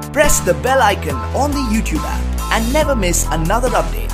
Press the bell icon on the YouTube app and never miss another update.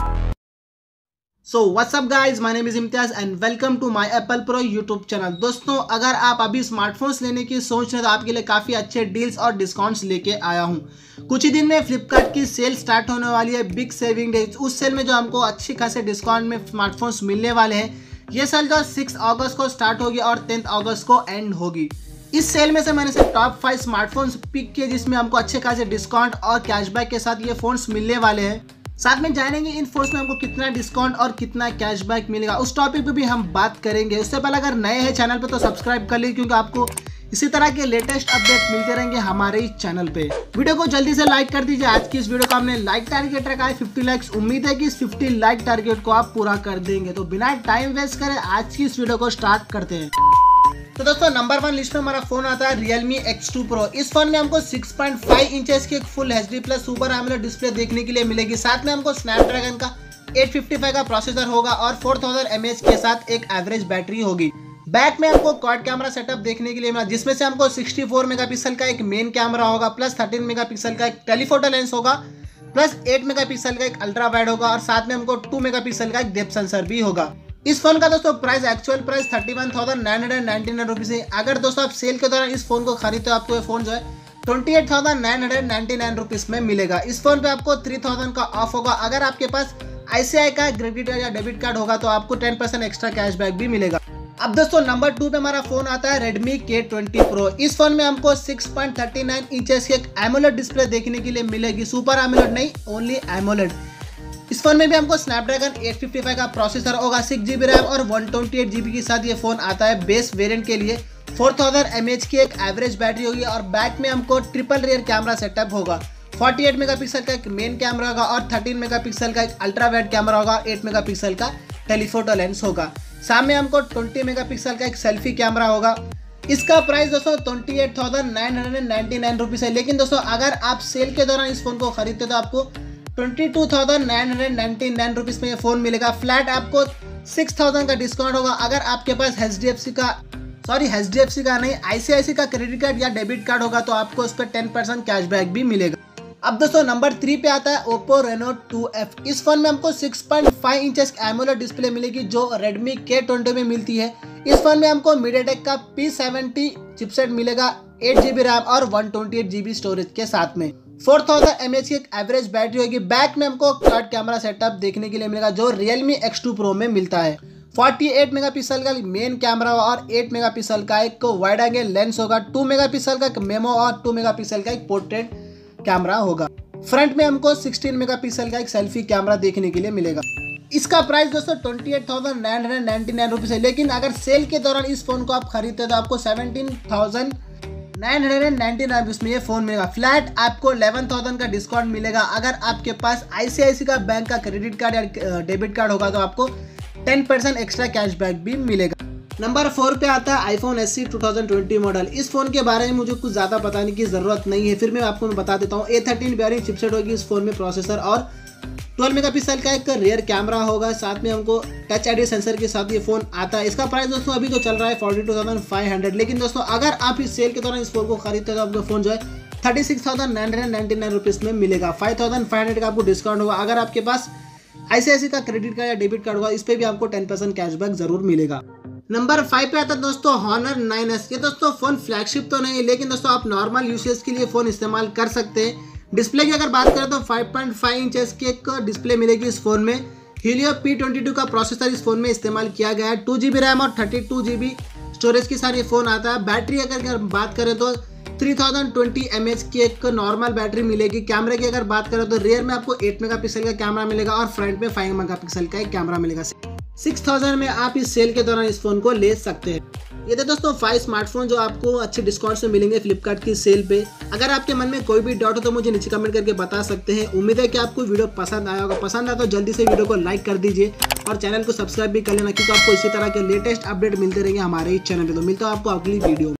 So what's up guys, my name is Imtiaz and welcome to my Apple Pro YouTube channel. दोस्तों अगर आप अभी smartphones लेने की सोच रहे हैं तो आपके लिए काफ़ी अच्छे डील्स और डिस्काउंट्स लेके आया हूँ। कुछ ही दिन में फ्लिपकार्ट की सेल स्टार्ट होने वाली है, बिग सेविंग डे। उस सेल में जो हमको अच्छी खासे डिस्काउंट में स्मार्टफोन्स मिलने वाले हैं। ये सेल जो 6 अगस्त को स्टार्ट होगी और 10 अगस्त को एंड होगी। इस सेल में से मैंने से टॉप 5 स्मार्टफोन्स पिक किए जिसमें हमको अच्छे खासे डिस्काउंट और कैशबैक के साथ ये फोन्स मिलने वाले हैं। साथ में जानेंगे इन फोन्स में हमको कितना डिस्काउंट और कितना कैशबैक मिलेगा, उस टॉपिक पे भी हम बात करेंगे। उससे पहले अगर नए हैं चैनल पे तो सब्सक्राइब कर लीजिए, क्योंकि आपको इसी तरह के लेटेस्ट अपडेट मिलते रहेंगे हमारे इस चैनल पे। वीडियो को जल्दी से लाइक कर दीजिए। आज की इस वीडियो का हमने लाइक टारगेट रखा है 50 लाइक्स। उम्मीद है कि इस 50 लाइक टारगेट को आप पूरा कर देंगे। तो बिना टाइम वेस्ट करे आज की इस वीडियो को स्टार्ट करते हैं। तो दोस्तों नंबर 1 लिस्ट में हमारा फोन आता है Realme X2 Pro। इस फोन में हमको 6.5 इंचेस की एक full HD plus super AMOLED display देखने के लिए मिलेगी। साथ में हमको स्नैपड्रैगन का 855 का प्रोसेसर होगा और 4000 mAh के साथ एक एवरेज बैटरी होगी। बैक में हमको क्वाड कैमरा सेटअप देखने के लिए मिला, जिसमें से हमको 64 मेगापिक्सल का एक मेन कैमरा होगा, प्लस 13 मेगापिक्सल का एक टेलीफोटो लेंस होगा, प्लस 8 मेगापिक्सल का एक अल्ट्रा वाइड होगा और साथ में हमको 2 मेगापिक्सल का एक डेप्थ सेंसर भी होगा। इस फोन का दोस्तों प्राइस एक्चुअल प्राइस 31,999 रुपीज है। अगर दोस्तों आप सेल के दौरान इस फोन को खरीदते हो आपको ये फोन जो है 28,999 रुपीज में मिलेगा। इस फोन पे आपको 3000 का ऑफ होगा। अगर आपके पास ICICI का क्रेडिट या डेबिट कार्ड होगा तो आपको 10% एक्स्ट्रा कैशबैक भी मिलेगा। अब दोस्तों नंबर 2 पे हमारा फोन आता है Redmi K20 Pro। इस फोन में हमको 6.39 इंचेस की एक एमोलेड डिस्प्ले देखने के लिए मिलेगी। सुपर एमोलेड नहीं, ओनली एमोलेड। इस फोन में भी हमको स्नैपड्रैगन 855 का प्रोसेसर होगा, 6GB रैम और 128GB के साथ ये फोन आता है बेस वेरिएंट के लिए। 4000 mAh की एक एवरेज बैटरी होगी और बैक में हमको ट्रिपल रियर कैमरा सेटअप होगा। 48 मेगापिक्सल का एक मेन कैमरा होगा और 13 मेगापिक्सल का एक अल्ट्रा वाइड कैमरा होगा, 8 मेगापिक्सल का टेलीफोटो लेंस होगा। सामने हमको 20 मेगापिक्सल का एक सेल्फी कैमरा होगा। इसका प्राइस दोस्तों 28,999 रुपीज है। लेकिन दोस्तों अगर आप सेल के दौरान इस फोन को खरीदते तो आपको 22,999 रुपीज में ये फोन मिलेगा। फ्लैट आपको 6,000 का डिस्काउंट होगा। अगर आपके पास HDFC का नहीं ICICI का क्रेडिट कार्ड या डेबिट कार्ड होगा तो आपको उस पर 10% कैशबैक भी मिलेगा। अब दोस्तों नंबर 3 पे आता है Oppo Reno 2F। इस फोन में हमको 6.5 इंचेस एमोलेड डिस्प्ले मिलेगी जो Redmi K20 में मिलती है। इस फोन में हमको MediaTek का P70 चिपसेट मिलेगा, 8GB रैम और 128GB स्टोरेज के साथ में। 4000 mAh की एक एवरेज बैटरी होगी। बैक में हमको क्वाड कैमरा सेटअप देखने के लिए मिलेगा जो Realme X2 Pro में मिलता है। 48 मेगापिक्सल का मेन कैमरा और 8 मेगापिक्सल का एक वाइड एंगल लेंस होगा, 2 मेगापिक्सल का एक मेमो और 2 मेगापिक्सल का एक पोर्ट्रेट कैमरा होगा। फ्रंट में हमको 16 मेगापिक्सल का एक सेल्फी कैमरा देखने के लिए मिलेगा। इसका प्राइस दोस्तों 28,999 रुपीज है। लेकिन अगर सेल के दौरान इस फोन को आप खरीदते हैं तो आपको 17,999 रुपीज में ये फोन मिलेगा। फ्लैट आपको 11,000 का डिस्काउंट मिलेगा। अगर आपके पास ICICI का बैंक का क्रेडिट कार्ड या डेबिट कार्ड होगा तो आपको 10% एक्स्ट्रा कैशबैक भी मिलेगा। नंबर 4 पे आता है iPhone SE 2020 मॉडल। इस फोन के बारे में मुझे कुछ ज़्यादा बताने की ज़रूरत नहीं है, फिर मैं आपको बता देता हूँ। A13 बेयरिंग चिपसेट होगी इस फोन में, प्रोसेसर और 12 मेगापिक्सल का एक रियर कैमरा होगा। साथ में हमको टच ID सेंसर के साथ ये फोन आता है। इसका प्राइस दोस्तों अभी जो चल रहा है 42,500। लेकिन दोस्तों अगर आप इस सेल के दौरान इस फोन को खरीदते हैं तो आपको फोन जो है 36,999 रुपीज़ में मिलेगा। 5,500 का आपको डिस्काउंट होगा। अगर आपके पास ICICI का क्रेडिट कार्ड या डेबिट कार्ड होगा इस पर भी आपको 10% कैशबैक जरूर मिलेगा। नंबर 5 पे आता है दोस्तों Honor 9S। ये दोस्तों फोन फ्लैगशिप तो नहीं है, लेकिन दोस्तों आप नॉर्मल यूसेज के लिए फोन इस्तेमाल कर सकते हैं। डिस्प्ले की अगर बात करें तो 5.5 इंचेस की एक डिस्प्ले मिलेगी इस फोन में। Helio P22 का प्रोसेसर इस फोन में इस्तेमाल किया गया है। 2GB रैम और 32GB स्टोरेज के साथ ये फोन आता है। बैटरी अगर बात करें तो 3020 mAh की एक नॉर्मल बैटरी मिलेगी। कैमरे की अगर बात करें तो रियर में आपको 8 मेगापिक्सल का कैमरा मिलेगा और फ्रंट में 5 मेगापिक्सल का एक कैमरा मिलेगा। 6,000 में आप इस सेल के दौरान इस फोन को ले सकते हैं। ये थे दोस्तों 5 स्मार्टफोन जो आपको अच्छे डिस्काउंट से मिलेंगे फ्लिपकार्ट की सेल पे। अगर आपके मन में कोई भी डाउट हो तो मुझे नीचे कमेंट करके बता सकते हैं। उम्मीद है कि आपको वीडियो पसंद आया होगा। पसंद आया तो जल्दी से वीडियो को लाइक कर दीजिए और चैनल को सब्सक्राइब भी कर लेना, क्योंकि आपको इसी तरह के लेटेस्ट अपडेट मिलते रहेंगे हमारे इस चैनल पे। तो मिलता हूँ आपको अगली वीडियो।